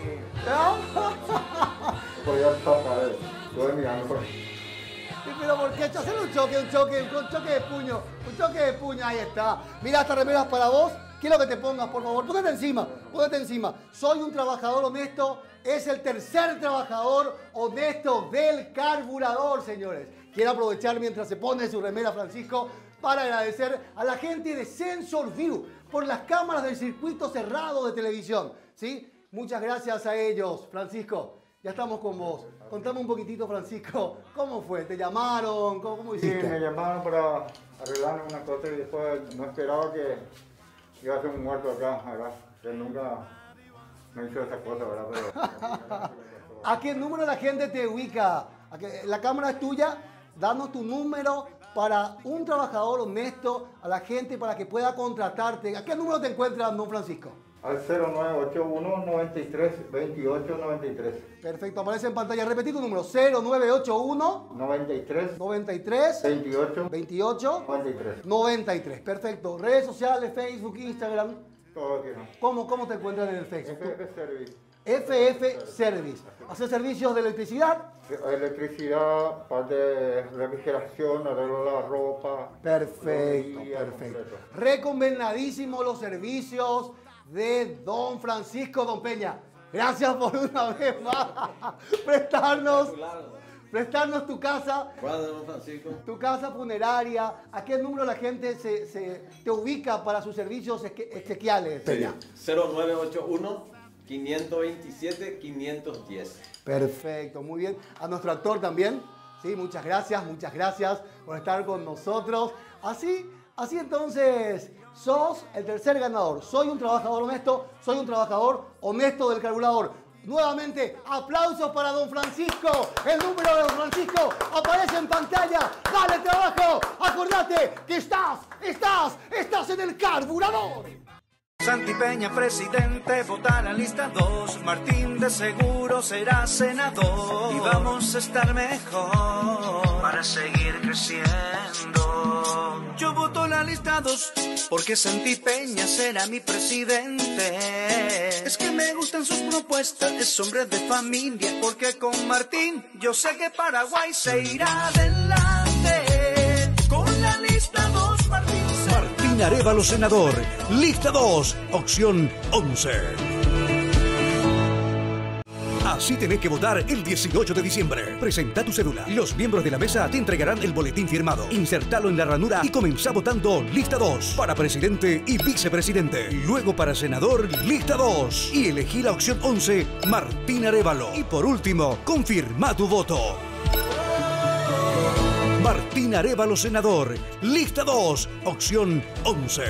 Podría tapar, estoy mirando por ahí. Pero ¿por qué? Hacer un choque de puño, ahí está. Mira, esta remera es para vos. Quiero que te pongas, por favor. Póngate encima. Soy un trabajador honesto. Es el tercer trabajador honesto del carburador, señores. Quiero aprovechar mientras se pone su remera, Francisco, para agradecer a la gente de Sensor View por las cámaras del circuito cerrado de televisión, ¿sí? Muchas gracias a ellos, Francisco. Ya estamos con vos. Contame un poquitito, Francisco, ¿cómo fue? ¿Te llamaron? ¿Cómo hiciste? Sí, me llamaron para arreglar una cosa y después no esperaba que iba a ser un muerto acá, ¿verdad? Que nunca me hizo esa cosa, ¿verdad? Pero, ¿a qué número la gente te ubica? La cámara es tuya. Danos tu número para un trabajador honesto, a la gente para que pueda contratarte. ¿A qué número te encuentras, don Francisco? Al 0981 93 28 93. Perfecto, aparece en pantalla. Repetí tu número. 0981 93 28 93. Perfecto. Redes sociales, Facebook, Instagram. Todo tiene. ¿Cómo te encuentran en el Facebook? FF Service. FF Service. ¿Hacer servicios de electricidad? Electricidad, parte de refrigeración, arreglo la ropa. Perfecto. Recomendadísimos los servicios de don Francisco, don Peña. Gracias por una vez más prestarnos tu casa. Don Francisco. Tu casa funeraria. ¿A qué número la gente te ubica para sus servicios exequiales, Peña? 0981 527 510. Perfecto, muy bien. A nuestro actor también. Sí, muchas gracias por estar con nosotros. Así entonces, sos el tercer ganador. Soy un trabajador honesto del carburador. Nuevamente, aplausos para don Francisco. El número de don Francisco aparece en pantalla. ¡Dale trabajo! Acordate que estás en el carburador. Santi Peña, presidente, vota la lista 2. Martín de seguro será senador. Y vamos a estar mejor para seguir creciendo. Yo voto la lista 2 porque Santi Peña será mi presidente. Es que me gustan sus propuestas, es hombre de familia. Porque con Martín yo sé que Paraguay se irá adelante. Con la lista 2, Martín Arévalo senador, lista 2, opción 11. Así tenés que votar el 18 de diciembre. Presenta tu cédula. Los miembros de la mesa te entregarán el boletín firmado. Insertalo en la ranura y comenzá votando lista 2 para presidente y vicepresidente. Luego para senador, lista 2. Y elegí la opción 11, Martín Arévalo. Y por último, confirma tu voto. Martín Arévalo senador, lista 2, opción 11.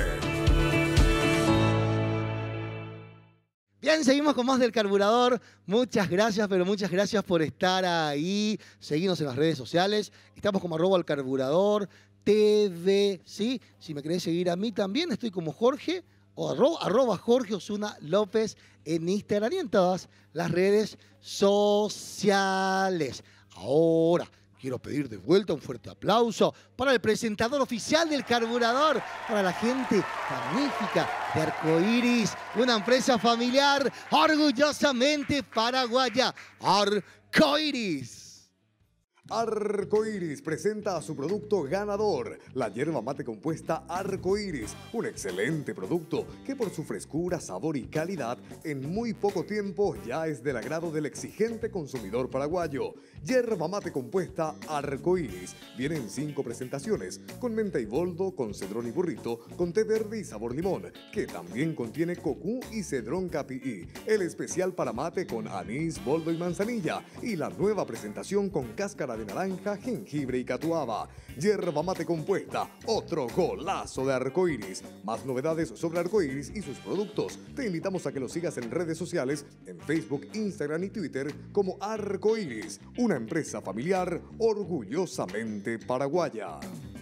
Bien, seguimos con más del carburador. Muchas gracias por estar ahí. Seguinos en las redes sociales. Estamos como @alcarburador TV, ¿sí? Si me querés seguir a mí también, estoy como Jorge o arroba Jorge Osuna López en Instagram y en todas las redes sociales. Ahora, quiero pedir de vuelta un fuerte aplauso para el presentador oficial del carburador, para la gente magnífica de Arcoiris, una empresa familiar orgullosamente paraguaya. Arcoiris. Arcoiris presenta a su producto ganador, la yerba mate compuesta Arcoiris, un excelente producto que por su frescura, sabor y calidad en muy poco tiempo ya es del agrado del exigente consumidor paraguayo. Yerba mate compuesta Arcoiris viene en 5 presentaciones, con menta y boldo, con cedrón y burrito, con té verde y sabor limón, que también contiene cocú y cedrón capií, el especial para mate con anís, boldo y manzanilla, y la nueva presentación con cáscara clara de naranja, jengibre y catuaba. Yerba mate compuesta, otro golazo de Arcoiris. Más novedades sobre Arcoiris y sus productos. Te invitamos a que lo sigas en redes sociales, en Facebook, Instagram y Twitter como Arcoiris, una empresa familiar orgullosamente paraguaya.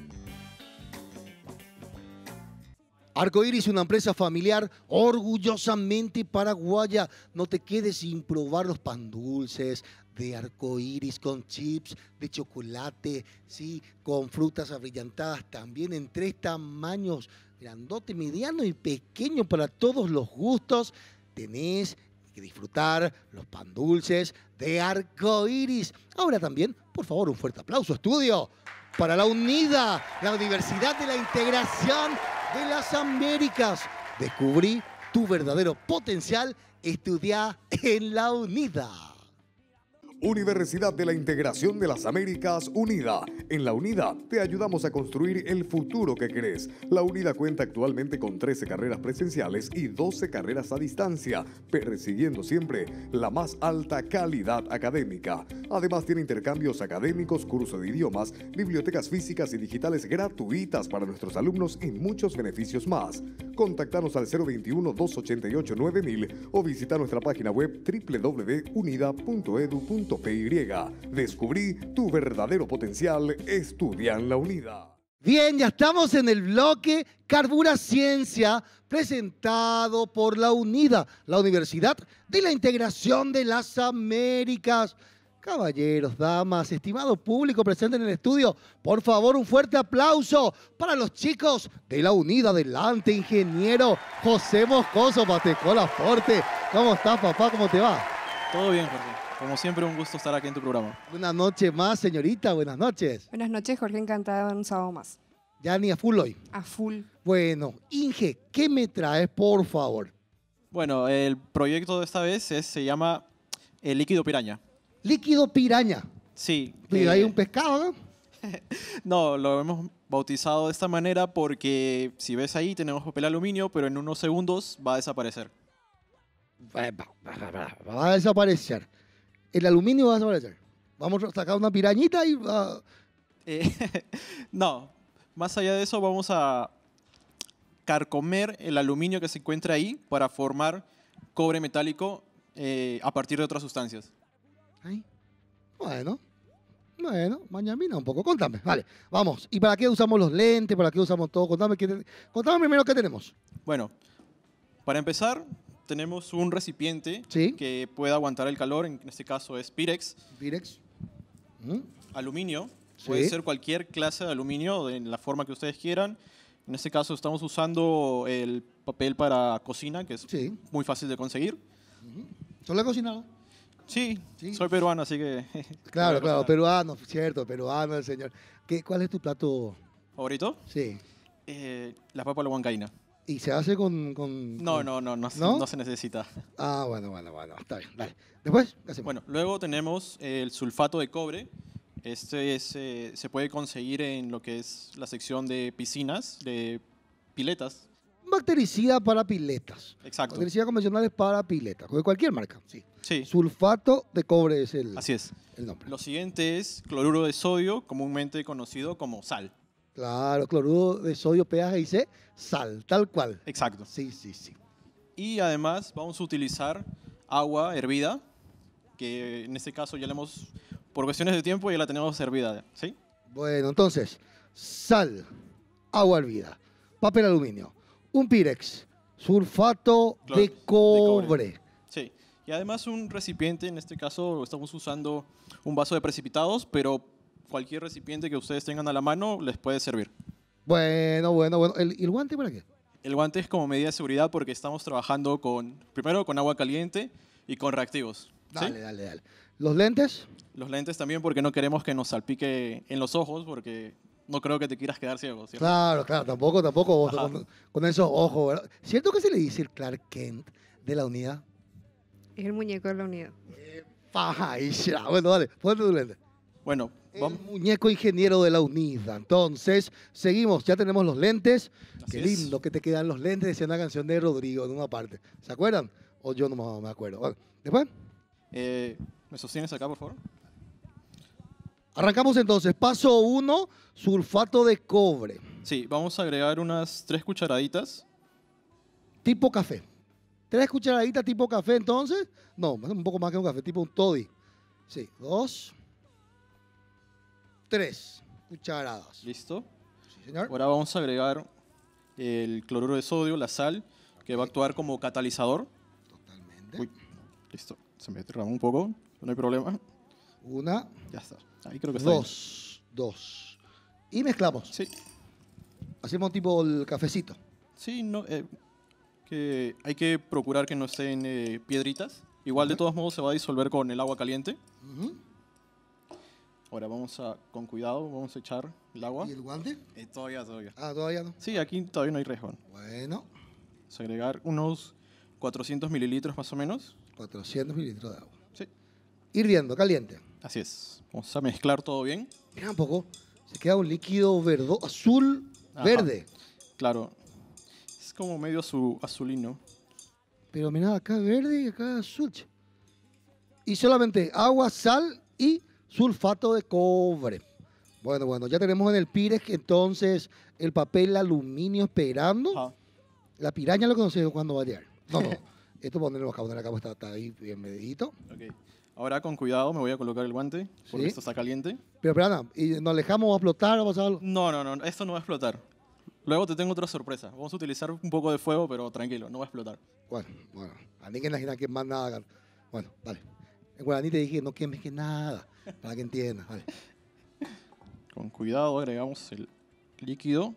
Arcoiris, una empresa familiar orgullosamente paraguaya. No te quedes sin probar los pan dulces de Arcoiris con chips de chocolate, sí, con frutas abrillantadas también en 3 tamaños, grandote, mediano y pequeño para todos los gustos. Tenés que disfrutar los pan dulces de Arcoiris. Ahora también, por favor, un fuerte aplauso, estudio, para la UNIDA, la Universidad de la Integración de las Américas. Descubrí tu verdadero potencial, estudia en la UNIDA. Universidad de la Integración de las Américas, UNIDA. En la UNIDA te ayudamos a construir el futuro que querés. La UNIDA cuenta actualmente con 13 carreras presenciales y 12 carreras a distancia, persiguiendo siempre la más alta calidad académica. Además tiene intercambios académicos, cursos de idiomas, bibliotecas físicas y digitales gratuitas para nuestros alumnos y muchos beneficios más. Contactanos al 021-288-9000 o visita nuestra página web www.unida.edu.py. Descubrí tu verdadero potencial, estudia en la UNIDA. Bien, ya estamos en el bloque Carbura Ciencia, presentado por la UNIDA, la Universidad de la Integración de las Américas. Caballeros, damas, estimado público presente en el estudio, por favor, un fuerte aplauso para los chicos de la UNIDA. Adelante, ingeniero José Moscoso, Patecola Forte. ¿Cómo estás, papá? ¿Cómo te va? Todo bien, Jorge. Como siempre, un gusto estar aquí en tu programa. Buenas noches más, señorita. Buenas noches. Buenas noches, Jorge. Encantada de un sábado más. Ya ni a full hoy. A full. Bueno, Inge, ¿qué me traes, por favor? Bueno, el proyecto de esta vez se llama el líquido piraña. ¿Líquido piraña? Sí. ¿Hay un pescado, no? No, lo hemos bautizado de esta manera porque si ves ahí tenemos papel aluminio, pero en unos segundos va a desaparecer. Va a desaparecer. El aluminio va a desaparecer. Vamos a sacar una pirañita y... No, más allá de eso vamos a carcomer el aluminio que se encuentra ahí para formar cobre metálico a partir de otras sustancias. Ay. Bueno, mañana un poco. Contame, vale, vamos. ¿Y para qué usamos los lentes? ¿Para qué usamos todo? Contame primero qué tenemos. Bueno, para empezar, tenemos un recipiente que pueda aguantar el calor. En este caso es Pirex. Pirex. Aluminio. Sí. Puede ser cualquier clase de aluminio en la forma que ustedes quieran. En este caso estamos usando el papel para cocina, que es muy fácil de conseguir. ¿Solo he cocinado? Sí, soy peruano, así que... Claro, peruano, cierto, peruano el señor. ¿Cuál es tu plato favorito? Sí. La papa a la huancaína. ¿Y se hace con...? No se necesita. Ah, bueno, está bien, dale. ¿Después qué hacemos? Bueno, luego tenemos el sulfato de cobre. Este se puede conseguir en lo que es la sección de piscinas, de piletas. Bactericida para piletas. Exacto. Bactericidas convencionales para piletas, de cualquier marca, sí. Sí. Sulfato de cobre es el nombre. Lo siguiente es cloruro de sodio, comúnmente conocido como sal. Claro, cloruro de sodio, pH y C, sal, tal cual. Exacto. Sí. Y además vamos a utilizar agua hervida, que en este caso ya la hemos, por cuestiones de tiempo, ya la tenemos hervida, ¿sí? Bueno, entonces, sal, agua hervida, papel aluminio, un Pirex, sulfato de cobre. Sí, y además un recipiente, en este caso estamos usando un vaso de precipitados, pero cualquier recipiente que ustedes tengan a la mano les puede servir. Bueno. ¿El guante para qué? El guante es como medida de seguridad porque estamos trabajando primero con agua caliente y con reactivos. ¿sí? Dale. ¿Los lentes? Los lentes también porque no queremos que nos salpique en los ojos porque no creo que te quieras quedar ciego, ¿cierto? Claro, tampoco vos con esos ojos, ¿verdad? ¿Cierto que se le dice el Clark Kent de la unidad? Es el muñeco de la unidad. Bueno, dale, ponte tu lente. Bueno, vamos. El muñeco ingeniero de la unidad. Entonces, seguimos, ya tenemos los lentes. Qué lindo que te quedan los lentes, decía una canción de Rodrigo en una parte. ¿Se acuerdan? O yo no me acuerdo. Bueno, ¿después? ¿Me sostienes acá, por favor? Arrancamos entonces. Paso 1, sulfato de cobre. Sí, vamos a agregar unas 3 cucharaditas. Tipo café. 3 cucharaditas tipo café entonces. No, un poco más que un café, tipo un toddy. Sí, 2, 3 cucharadas. Listo. Sí, señor. Ahora vamos a agregar el cloruro de sodio, la sal, que va a actuar como catalizador. Totalmente. Uy, listo. Se me derramó un poco, no hay problema. Una. Ya está. Ahí creo que está bien. Dos. Y mezclamos. Sí. Hacemos tipo el cafecito. Sí, no, que hay que procurar que no estén piedritas. Igual de todos modos se va a disolver con el agua caliente. Ahora vamos a, con cuidado, vamos a echar el agua. ¿Y el guante? Todavía. Ah, todavía no. Sí, aquí todavía no hay riesgo. Bueno. Vamos a agregar unos 400 mililitros más o menos. 400 mililitros de agua. Sí. Hirviendo, caliente. Así es. Vamos a mezclar todo bien. Mira un poco. Se queda un líquido azul, Ajá. verde. Claro. Es como medio azulino. Pero mira, acá verde y acá azul. Y solamente agua, sal y sulfato de cobre. Bueno, ya tenemos en el Pirex entonces el papel aluminio esperando. Ajá. La piraña lo conocemos cuando va a llegar. No. Esto ponerlo acá, está ahí bien medidito. Ok. Ahora con cuidado me voy a colocar el guante porque Sí. esto está caliente. Pero espera, ¿y nos alejamos, va a explotar o va a pasar algo? No, esto no va a explotar. Luego te tengo otra sorpresa. Vamos a utilizar un poco de fuego, pero tranquilo, no va a explotar. Bueno. A mí que imagina que más nada. Bueno, dale. En guaraní te dije no quemes que nada, para que entiendas. Vale. Con cuidado agregamos el líquido.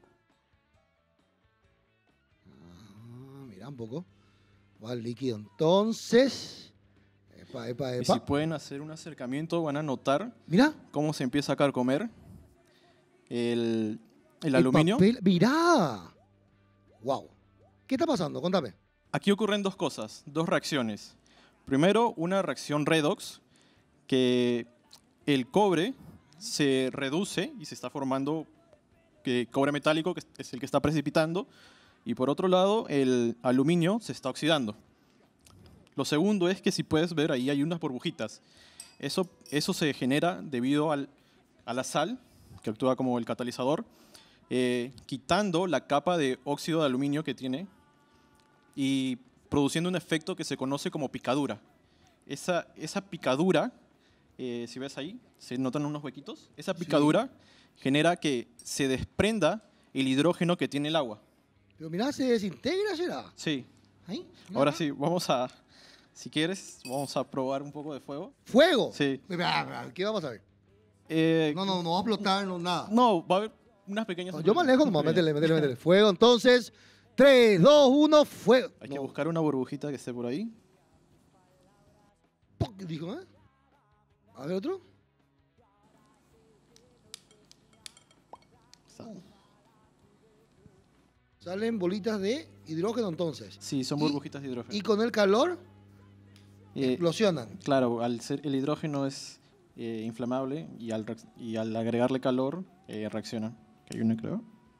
Mira un poco. Va el líquido. Entonces. Epa. Y si pueden hacer un acercamiento, van a notar Mira. cómo se empieza a carcomer el aluminio. Papel. Mirá. Wow. ¿Qué está pasando? Contame. Aquí ocurren dos cosas, dos reacciones. Primero, una reacción redox, que el cobre se reduce y se está formando cobre metálico, que es el que está precipitando. Y por otro lado, el aluminio se está oxidando. Lo segundo es que si puedes ver, ahí hay unas burbujitas. Eso se genera debido a la sal, que actúa como el catalizador, quitando la capa de óxido de aluminio que tiene y produciendo un efecto que se conoce como picadura. Esa picadura, si ves ahí, se notan unos huequitos. Esa picadura genera que se desprenda el hidrógeno que tiene el agua. Pero mirá, se desintegra, ¿será? Sí. ¿Ahí? Ahora sí, vamos a... Si quieres, vamos a probar un poco de fuego. ¿Fuego? Sí. ¿Qué vamos a ver? No va a explotar, no, nada. No, va a haber unas pequeñas... Yo me alejo, nomás, métele. Fuego, entonces, 3, 2, 1, fuego. Hay que buscar una burbujita que esté por ahí. ¿Qué dijo, eh? A ver, otro. Salen bolitas de hidrógeno, entonces. Sí, son burbujitas de hidrógeno. Y con el calor, explosionan. Claro, al ser el hidrógeno es inflamable y al agregarle calor reaccionan. Que hay una, creo.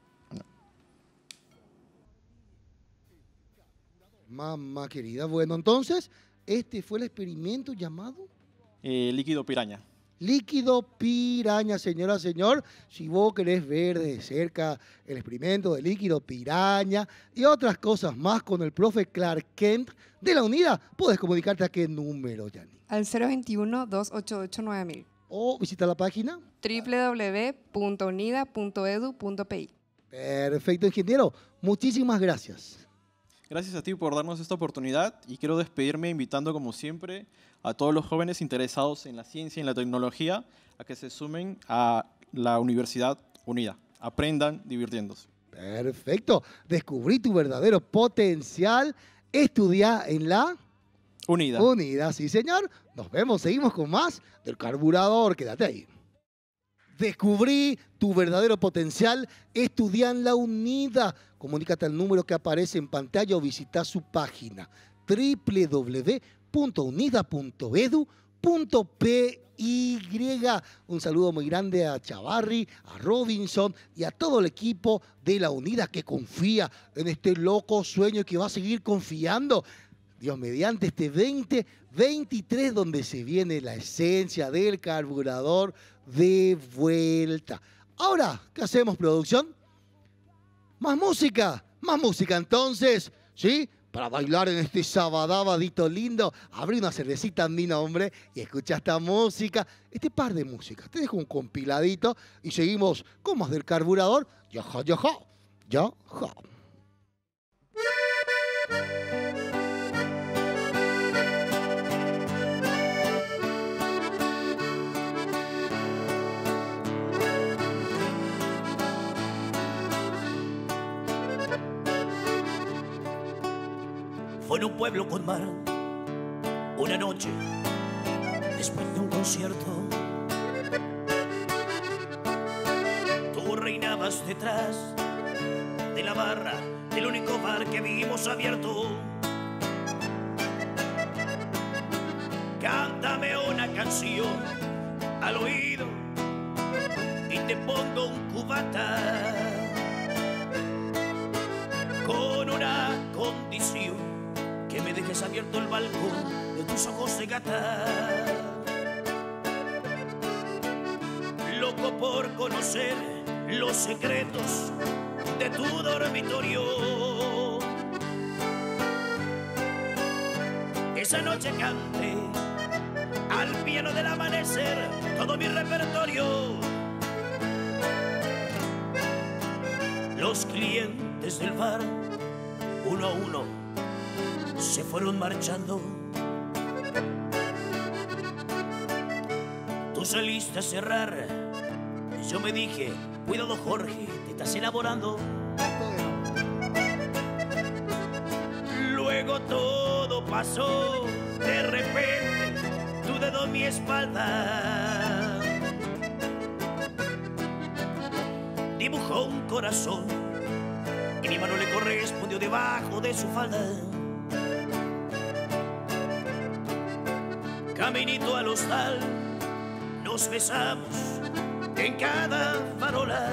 Mamá querida. Bueno, entonces, este fue el experimento llamado... líquido piraña. Líquido piraña, señora, señor. Si vos querés ver de cerca el experimento de líquido piraña y otras cosas más con el profe Clark Kent de la UNIDA, podés comunicarte a qué número, Yani. Al 021-288-9000. O visita la página www.unida.edu.pi. Perfecto, ingeniero. Muchísimas gracias. Gracias a ti por darnos esta oportunidad y quiero despedirme invitando como siempre a todos los jóvenes interesados en la ciencia y en la tecnología a que se sumen a la Universidad Unida. Aprendan divirtiéndose. Perfecto. Descubrí tu verdadero potencial. Estudia en la Unida. Unida, sí señor. Nos vemos, seguimos con más del carburador. Quédate ahí. Descubrí tu verdadero potencial. Estudia en la Unida. Comunícate al número que aparece en pantalla o visita su página www.unida.edu.pi. Un saludo muy grande a Chavarri, a Robinson y a todo el equipo de la Unida que confía en este loco sueño y que va a seguir confiando. Dios mediante, este 2023, donde se viene la esencia del carburador de vuelta. Ahora, ¿qué hacemos, producción? Más música entonces, ¿sí? Para bailar en este sabadabadito lindo, abrí una cervecita en mi nombre y escucha esta música, este par de músicas. Te dejo un compiladito y seguimos con más del carburador. Yaja, yaja, yaja. Fue en un pueblo con mar, una noche, después de un concierto. Tú reinabas detrás de la barra del único bar que vimos abierto. Cántame una canción al oído y te pongo un cubata con una condición: que me dejes abierto el balcón de tus ojos de gata. Loco por conocer los secretos de tu dormitorio. Esa noche canté al piano del amanecer todo mi repertorio. Los clientes del bar, uno a uno, se fueron marchando. Tú saliste a cerrar. Yo me dije, cuidado Jorge, te estás elaborando. Luego todo pasó. De repente, tu dedo en mi espalda dibujó un corazón y mi mano le correspondió debajo de su falda. Caminito al hostal, nos besamos en cada farola.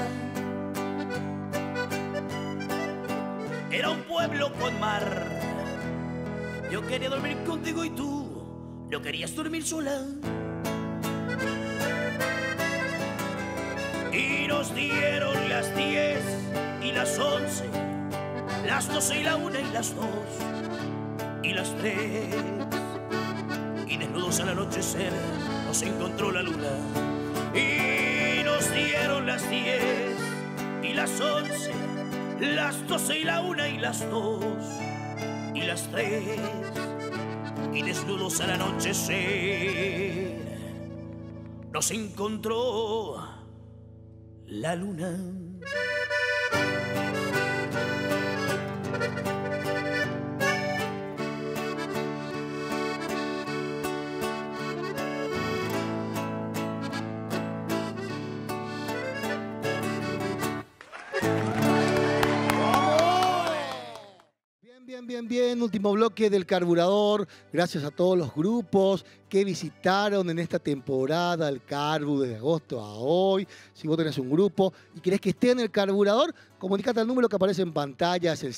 Era un pueblo con mar. Yo quería dormir contigo y tú no querías dormir sola. Y nos dieron las 10 y las 11, las 12 y la 1 y las 2 y las 3. Y desnudos al anochecer nos encontró la luna. Y nos dieron las 10 y las 11, las 12 y la 1 y las 2 y las 3. Y desnudos al anochecer nos encontró la luna. Bien, último bloque del carburador. Gracias a todos los grupos que visitaron en esta temporada el Carbu desde agosto a hoy. Si vos tenés un grupo y querés que esté en el carburador, comunicate al número que aparece en pantalla, es el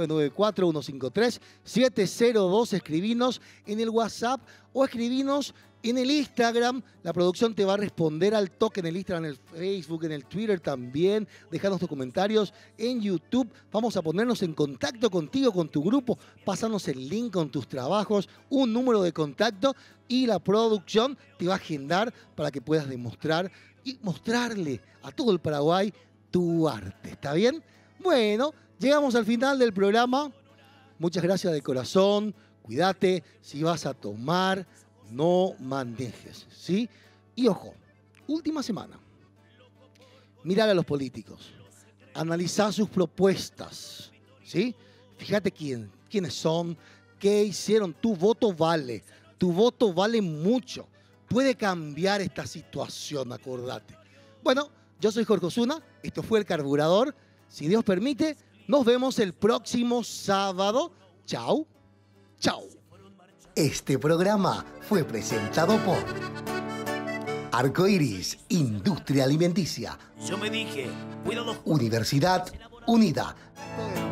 0994-153-702. Escribinos en el WhatsApp o escribinos en el Instagram. La producción te va a responder al toque en el Instagram, en el Facebook, en el Twitter también. Dejanos tus comentarios en YouTube. Vamos a ponernos en contacto contigo, con tu grupo. Pásanos el link con tus trabajos, un número de contacto y la producción te va a agendar para que puedas demostrar y mostrarle a todo el Paraguay tu arte. ¿Está bien? Bueno, llegamos al final del programa. Muchas gracias de corazón. Cuídate. Si vas a tomar, no manejes, ¿sí? Y ojo, última semana. Mirar a los políticos. Analizar sus propuestas, ¿sí? Fíjate quiénes son, qué hicieron. Tu voto vale. Tu voto vale mucho. Puede cambiar esta situación, acordate. Bueno, yo soy Jorge Osuna. Esto fue El Carburador. Si Dios permite, nos vemos el próximo sábado. Chau, chau. Este programa fue presentado por Arcoiris, Industria Alimenticia. Yo me dije, cuidado. Universidad Unida.